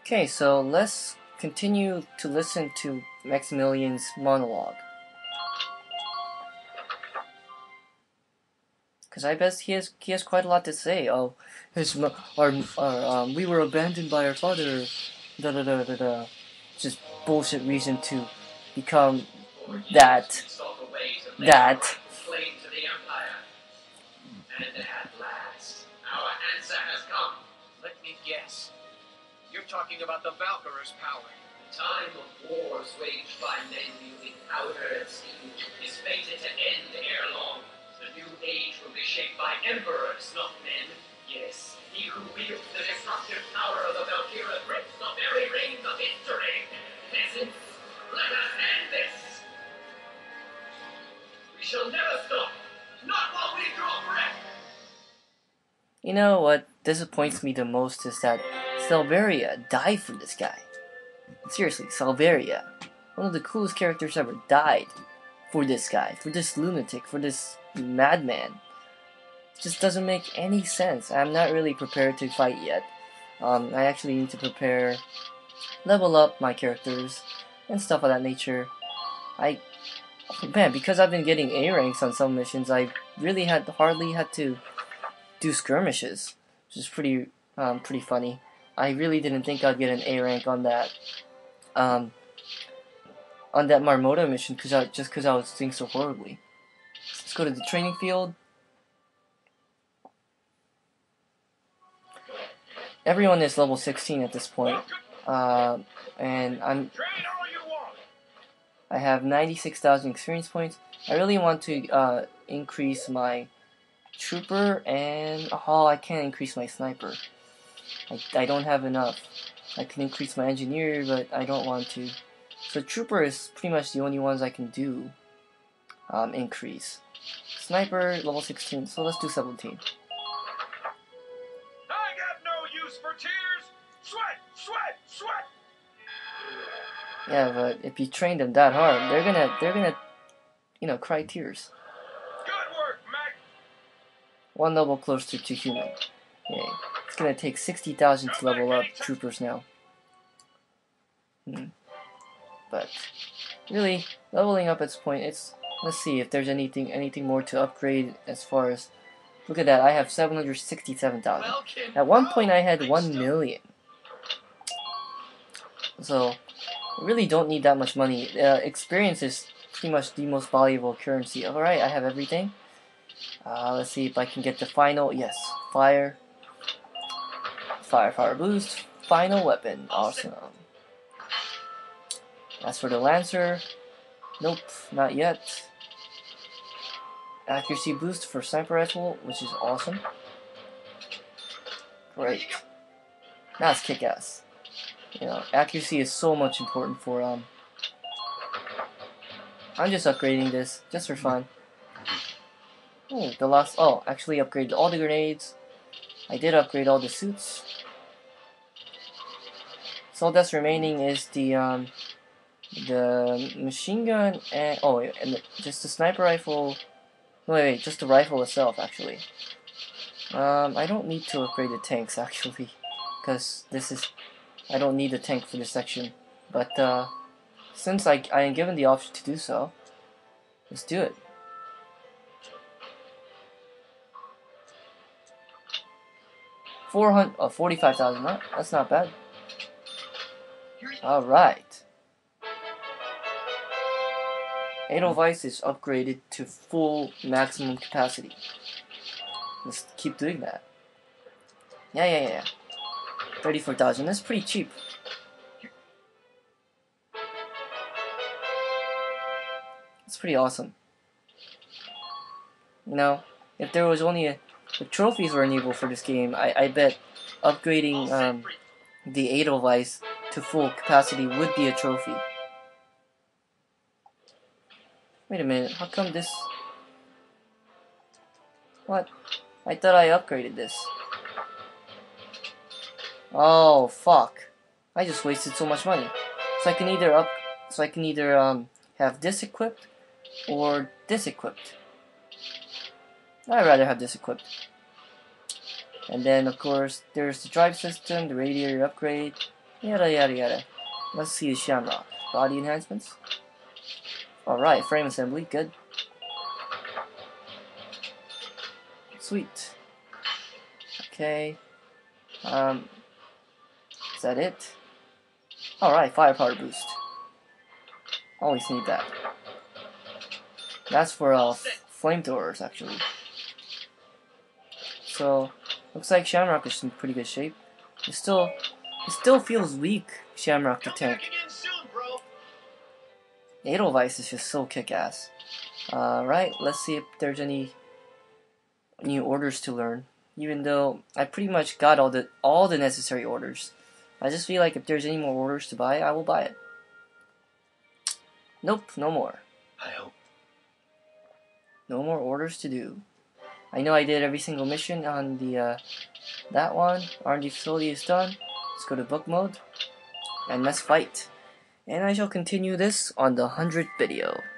Okay, so let's continue to listen to Maximilian's monologue. Because I bet he has quite a lot to say. Oh, we were abandoned by our father. Da da da da da. Just bullshit reason to become that. And at last, our answer has come. Let me guess. You're talking about the Valkyr's power. The time of wars waged by men wielding powder and steel is fated to end ere long. The new age will be shaped by emperors, not men. Yes, he who wields the destructive power of the Valkyra grips the very reins of history. Peasants, let us end this. We shall never stop. Not while we draw breath. You know what disappoints me the most is that Selvaria died for this guy. Seriously, Selvaria, one of the coolest characters ever, died for this guy, for this lunatic, for this madman. It just doesn't make any sense. I'm not really prepared to fight yet. I actually need to level up my characters, and stuff of that nature. Because I've been getting A ranks on some missions, I really hardly had to do skirmishes, which is pretty funny. I really didn't think I'd get an A rank on that Marmota mission because I was doing so horribly. Let's go to the training field. Everyone is level 16 at this point, and I have 96,000 experience points. I really want to increase my trooper, and I can't increase my sniper. I don't have enough. I can increase my engineer, but I don't want to. So trooper is pretty much the only ones I can do increase. Sniper, level 16, so let's do 17. I got no use for tears. Sweat, sweat, sweat. Yeah, but if you train them that hard, they're gonna, cry tears. Good work, Mac. One level closer to human. Yay. It's gonna take 60,000 to level up troopers now. But really, leveling up at this point, let's see if there's anything more to upgrade as far as. Look at that, I have 767,000. At one point I had 1 million. So, I really don't need that much money. Experience is pretty much the most valuable currency. Alright, I have everything. Let's see if I can get the final. Yes, fire boost, final weapon. Awesome. As for the Lancer, nope, not yet. Accuracy boost for sniper rifle, which is awesome. Great. That's kick-ass. Accuracy is so much important for I'm just upgrading this just for fun. Actually upgraded all the grenades. I did upgrade all the suits. So all that's remaining is the machine gun and just the sniper rifle. No, wait, just the rifle itself actually. I don't need to upgrade the tanks actually, because I don't need a tank for this section. But since I am given the option to do so, let's do it. $45,000. That's not bad. All right. Edelweiss is upgraded to full maximum capacity. Let's keep doing that. Yeah. 34,000. That's pretty cheap. It's pretty awesome. If there was only if trophies were enabled for this game, I bet upgrading the Edelweiss to full capacity would be a trophy. Wait a minute, how come this... What? I thought I upgraded this. Oh, fuck. I just wasted so much money. So I can either have this equipped or this equipped. I'd rather have this equipped. And then, of course, there's the drive system, the radiator upgrade. Yada yada yada. Let's see the Shamrock. Body enhancements. Alright, frame assembly, good. Sweet. Okay. Is that it? Alright, firepower boost. Always need that. That's for flamethrowers, actually. So, looks like Shamrock is in pretty good shape. It still feels weak, Shamrock the tank. Edelweiss is just so kick-ass. Right, let's see if there's any new orders to learn. Even though I pretty much got all the necessary orders. I just feel like if there's any more orders to buy, I will buy it. Nope, no more. I hope. No more orders to do. I know I did every single mission on the that one. R&D facility is done. Let's go to book mode and let's fight. And I shall continue this on the 100th video.